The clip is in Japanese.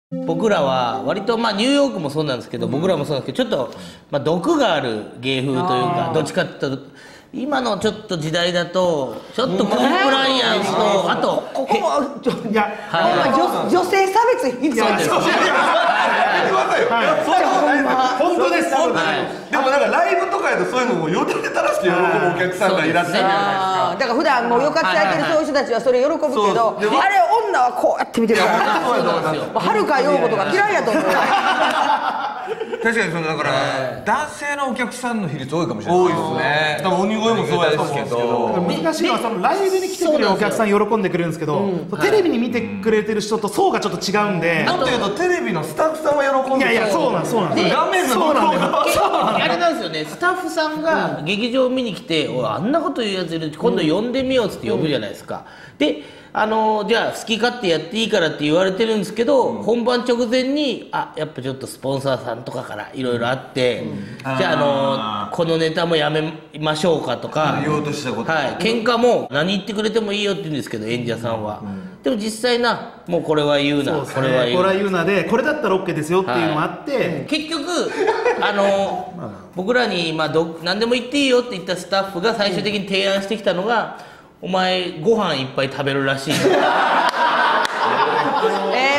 僕らは割とニューヨークもそうなんですけど、僕らもそうなんですけど、ちょっと毒がある芸風というか、どっちかっていうと今のちょっと時代だとちょっとコンプライアンスと、あとここもいや女性差別必要です。 本当です。でもなんかライブとかやとそういうのをよだれ垂らして喜ぶお客さんがいらっしゃるじゃないですか。 だから普段もうよかったやってるそういう人たちはそれ喜ぶけど、あれ女はこうやって見てるから。はるかようことか嫌いやと思う。 確かにだから男性のお客さんの比率多いかもしれない。 多いですね。多分鬼越もそうやと思うんですけど。 難しいのはそのライブに来てくれるお客さん喜んでくれるんですけど、テレビに見てくれてる人と層がちょっと違うんで。 もっと言うとテレビのスタッフさんは喜んでる。 いやいやそうなんです。画面の向こうがあれなんですよね、スタッフさんが劇場見に来て、おいあんなこと言うやついる、今度呼んでみようっつって呼ぶじゃないですか。でじゃあ好き勝手やっていいからって言われてるんですけど、本番直前にやっぱちょっとスポンサーさんとかからいろいろあって、じゃあこのネタもやめましょうかとか言おうとしたこと、 喧嘩も何言ってくれてもいいよって言うんですけど、演者さんは。でも実際もうこれは言うな、これは言うなで、これだったら OK ですよっていうのもあって、 結局僕らに何でも言っていいよって言ったスタッフが最終的に提案してきたのが、お前ご飯いっぱい食べるらしい。